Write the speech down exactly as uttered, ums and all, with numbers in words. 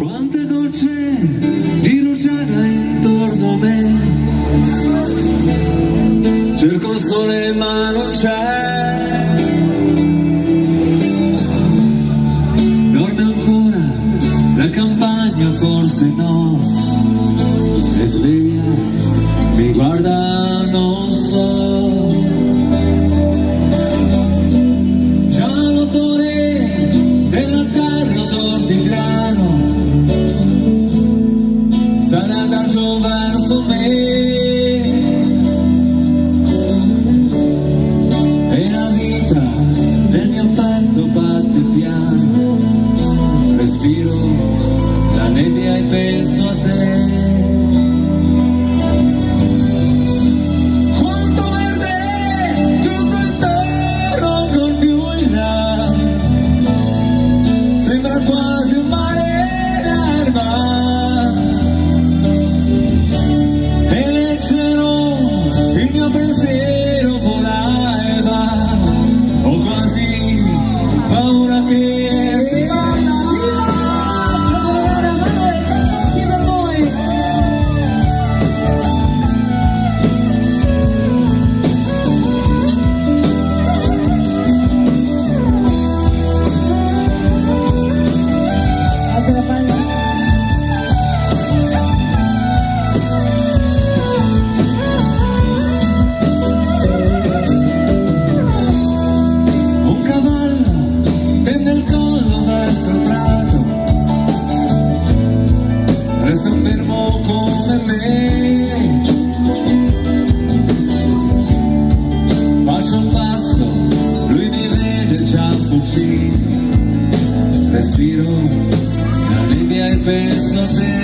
Quanto è dolce di rugiada intorno a me, cerco il sole ma non c'è, dorme ancora la campagna, forse no, è sveglia, mi guarda, non so. Già l'odore della terra, odor di grano, sale adagio verso me, e la vita nel mio petto batte piano, respiro la nebbia e penso a te. Quanto verde tutto intorno, ancor più in là, sembra quasi un mare l'erba, e leggero il mio pensiero vola e va, ho quasi paura che si vada. Un cavallo tende il collo verso il prato, resta fermo come me, faccio un passo, lui mi vede già fuggire, respiro la nebbia e penso a te.